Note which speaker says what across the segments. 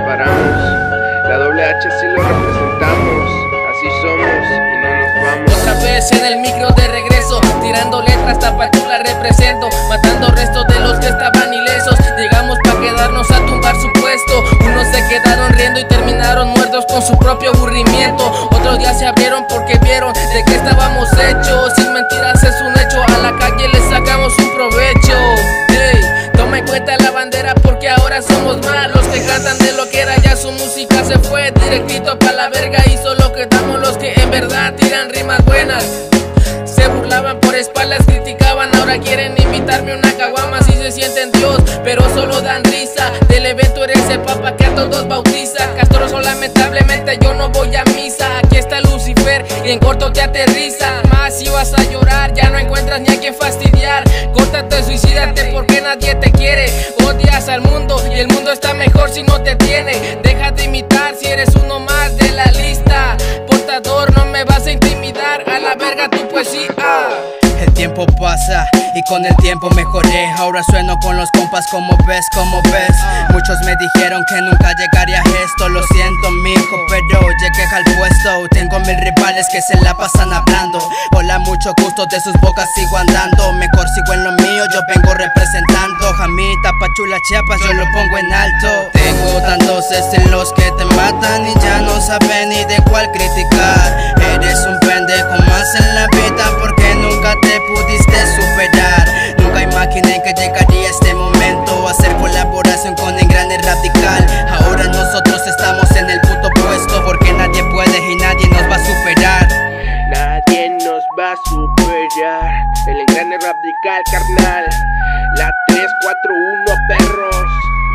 Speaker 1: paramos. La doble H sí lo representamos, así somos y no nos vamos.
Speaker 2: Otra vez en el micro de regreso, tirando letras, Tapachula represento, matando restos de los que estaban ilesos. Llegamos pa' quedarnos a tumbar su puesto. Unos se quedaron riendo y terminaron muertos con su propio aburrimiento. Otros ya se abrieron porque vieron de qué estábamos hechos. Sin mentiras es un hecho, a la calle le sacamos un provecho. Hey, toma en cuenta la bandera porque ahora somos más los que cantan de lo que era. Ya su música se fue directito pa' la verga y solo quedamos los que en verdad tiran rimas buenas. Se burlaban por espaldas, criticaban, ahora quieren invitarme una caguama si se sienten Dios, pero solo dan risa. Del evento eres el papa que a todos bautiza. Castroso, lamentablemente yo no voy a misa. Aquí está Lucifer y en corto te aterriza. Más si vas a llorar, ya no encuentras ni a quien fastidiar. Córtate, suicídate porque nadie te quiere. Odias al mundo y el mundo está mejor si no te tiene. Deja de imitar si eres uno más de la lista. Portador, no me vas a intimidar, a la verga tu poesía.
Speaker 3: El tiempo pasa y con el tiempo mejoré. Ahora sueno con los compas como ves, como ves. Muchos me dijeron que nunca llegaría a esto. Lo siento mijo, pero llegué al puesto. Tengo 1000 rivales que se la pasan hablando. Hola, mucho gusto, de sus bocas sigo andando. Mejor sigo en lo mío, yo vengo representando. A mí, Tapachula, Chiapas, yo lo pongo en alto. Tengo tantos estilos que te matan y ya no saben ni de cuál criticar. Eres un pendejo más en la vida porque nunca te pudiste superar. Nunca imaginé que llegaría este momento, hacer colaboración con Engrane Radical. Ahora nosotros estamos en el puto puesto porque nadie puede y nadie nos va a superar.
Speaker 1: Nadie nos va a superar. El Engrane Radical, carnal. La 341, perros.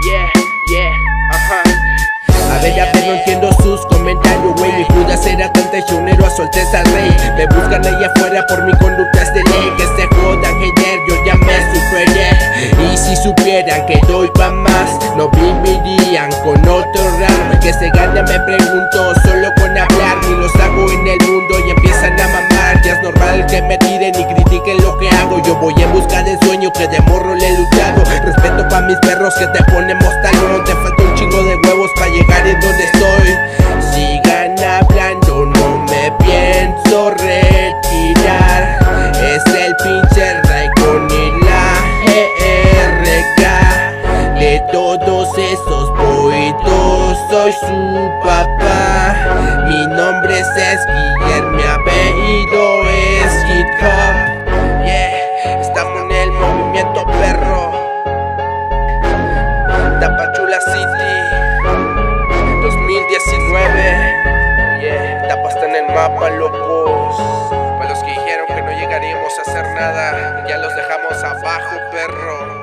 Speaker 1: Yeah, ajá. A ver, no entiendo sus comentarios, güey. Mi Judas era tan traicionero, a su alteza rey. Me buscan allá afuera por mi conducta de ley. Que se jodan, hater, yo ya me superé. Y si supieran que doy pa' más, no vivirían con otro rap. Que se gana, me pregunto, solo con hablar. Ni los hago en el mundo y empiezan a mamar. Ya es normal que me tiren y critiquen lo que hago. Yo voy en busca del sueño que de morro le he luchado. Respeto pa' mis perros que te ponemos talón. Te falta un chingo de huevos pa' llegar en donde estoy. Sigan hablando, no me pienso retirar. Es el pinche Raikon y la GRK. De todos esos boitos soy su papá. Mi nombre es Esquiller, mi apellido es Hip Hop. Yeah, estamos en el movimiento, perro. Tapachula City 2019. Yeah, Tapa está en el mapa, locos. Para los que dijeron que no llegaríamos a hacer nada, ya los dejamos abajo, perro.